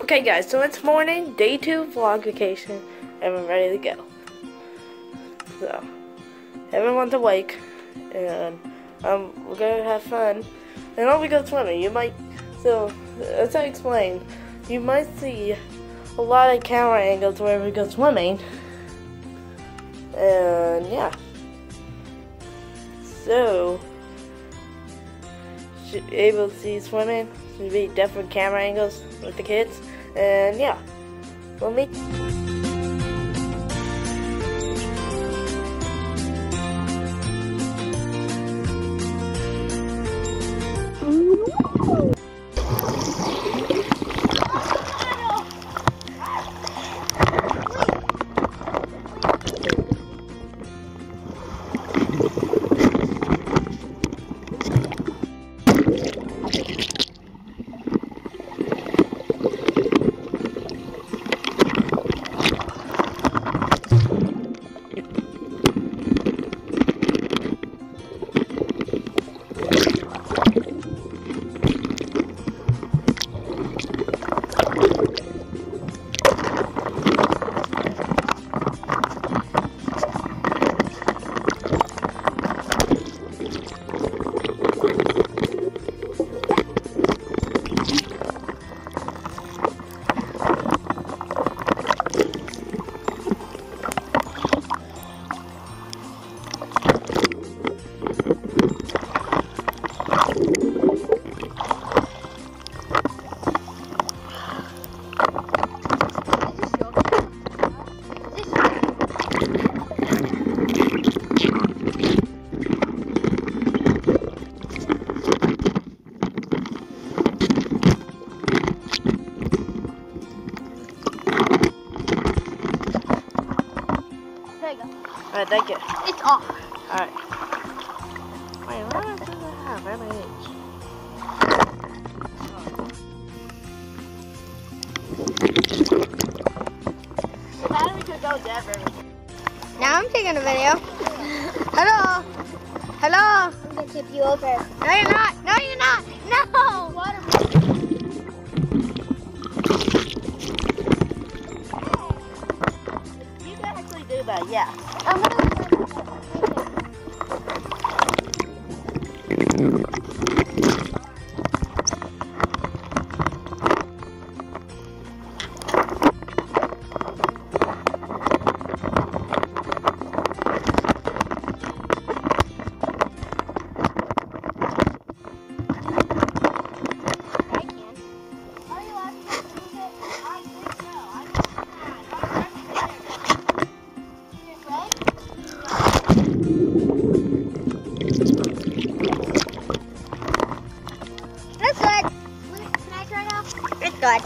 Okay guys, so it's morning, day 2 vlog vacation, and we're ready to go. So, everyone's awake, and we're gonna have fun. And then we go swimming. So, as I explained, you might see a lot of camera angles where we go swimming. And yeah. So, should be able to see swimming. Should be different camera angles with the kids. And yeah, we'll meet. Alright, thank you. It's off. Alright. Wait, what does it have? The battery could go dead very soon. Now I'm taking a video. Hello. Hello. I'm going to tip you over. No, you're not. No, you're not. No. Water. You can actually do that, yeah. I'm going to good.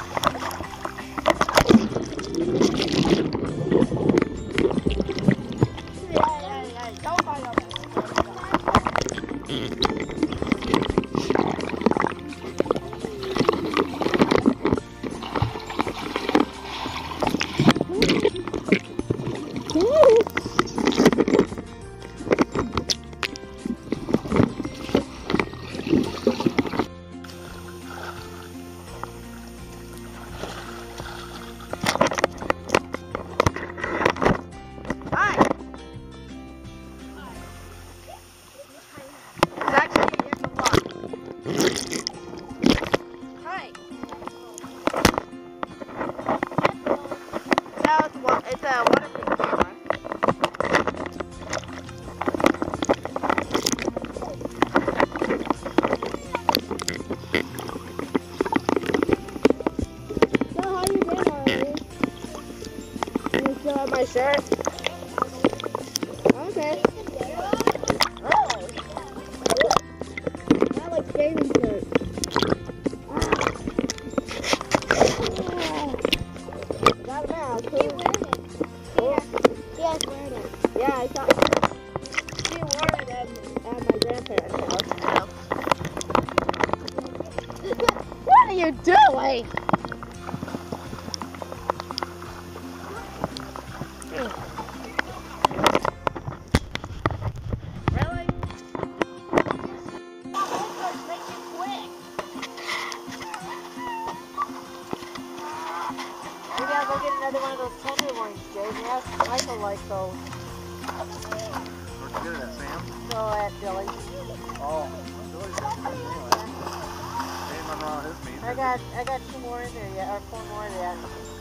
It's a waterproof camera. So how you doing, Harley? You still have my shirt? Okay. Oh. I like bathing shirt. Got it now. Yeah, I thought she wore it at my grandparents' house. What are you doing? Really? Make it quick. Maybe I'll go get another one of those tenderloins, Jay. Yes, Michael likes those. Where'd you get it at, Sam? So at Billy. Oh, Billy's got some anyway. Sam on around his meat. I got 2 more in there yet, or 4 more yet.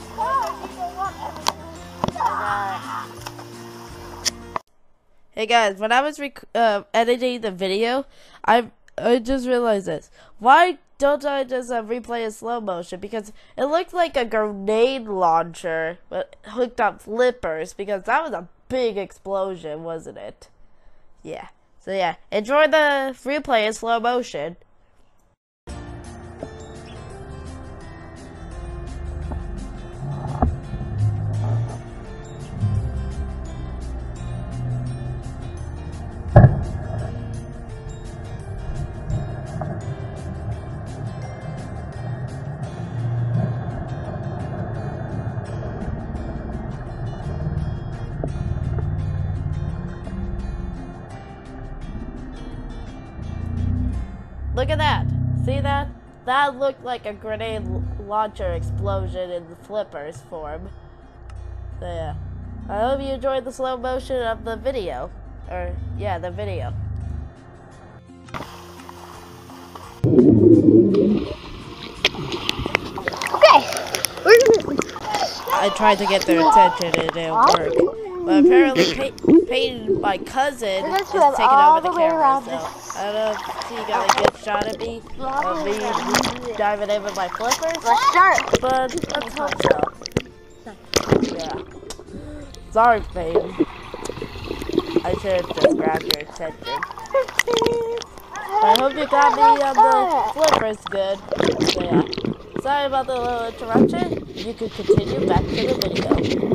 Hey guys, when I was editing the video, I just realized this. Why don't I just replay in slow motion? Because it looked like a grenade launcher but hooked up flippers, because that was a big explosion, wasn't it? Yeah. So yeah, enjoy the replay in slow motion. Look at that. See that? That looked like a grenade launcher explosion in the flippers form. So yeah. I hope you enjoyed the slow motion of the video. Or, yeah, the video. Okay. I tried to get their attention and it didn't work. But apparently Peyton, my cousin, is taking over the camera, so I don't know if she got a good shot at me, of me diving in with my flippers. Let's start. But let's hope so. Yeah. Sorry, Peyton. I should have just grabbed your attention. But I hope you got me on the flippers good. So yeah. Sorry about the little interruption. You can continue back to the video.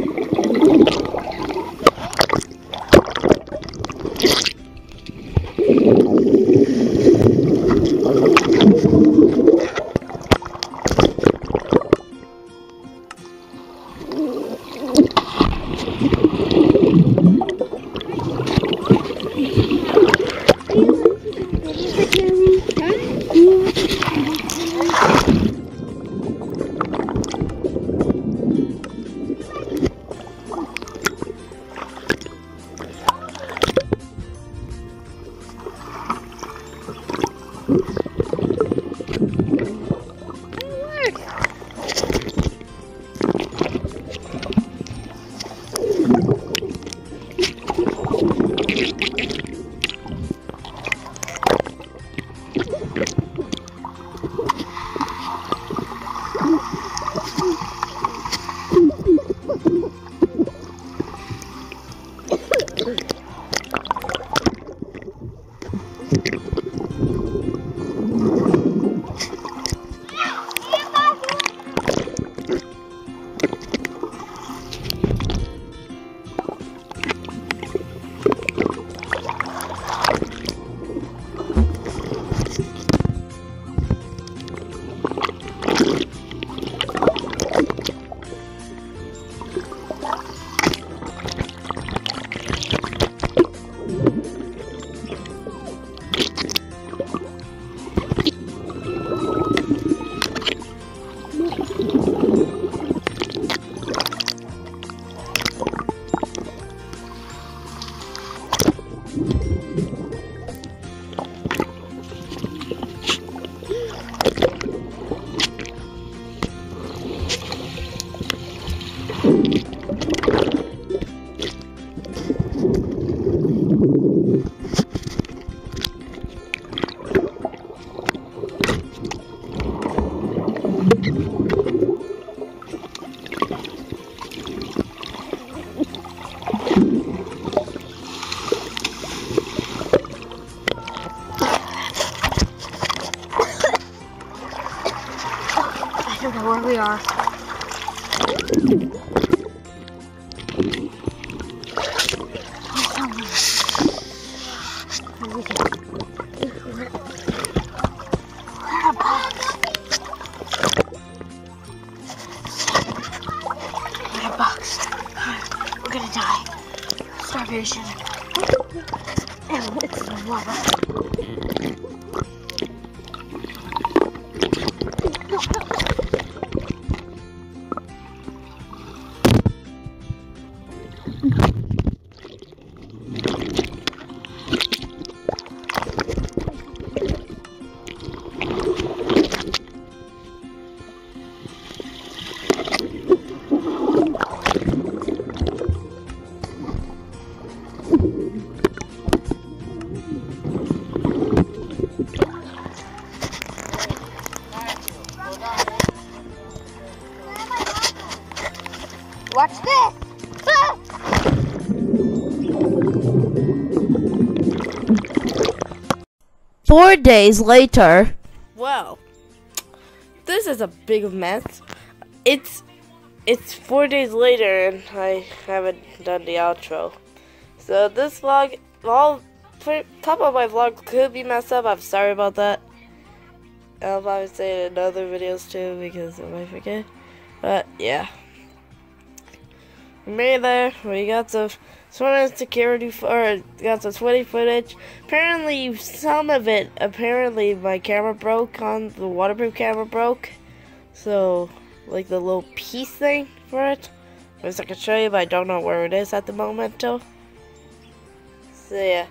I don't know where we are. We're box. We're gonna die. Starvation. And it's the water. Watch this. Ah! 4 days later. Well, this is a big mess. It's 4 days later and I haven't done the outro. So this vlog, top of my vlog could be messed up. I'm sorry about that. I'll probably say it in other videos too because I might forget. But yeah. We made it there. We got the security got the sweaty footage. Apparently some of it, my camera broke on the waterproof camera broke. So like the little piece thing for it. I wish I could show you, but I don't know where it is at the moment though. So yeah.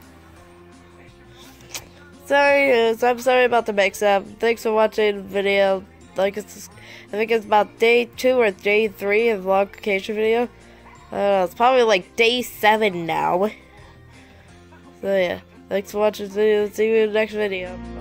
I'm sorry about the mix-up. Thanks for watching the video. I think it's about day 2 or day 3 of the vlogcation video. It's probably like day 7 now. So yeah, thanks for watching the video. See you in the next video.